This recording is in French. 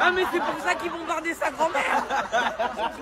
Ah mais c'est pour ça qu'ils bombardaient sa grand-mère.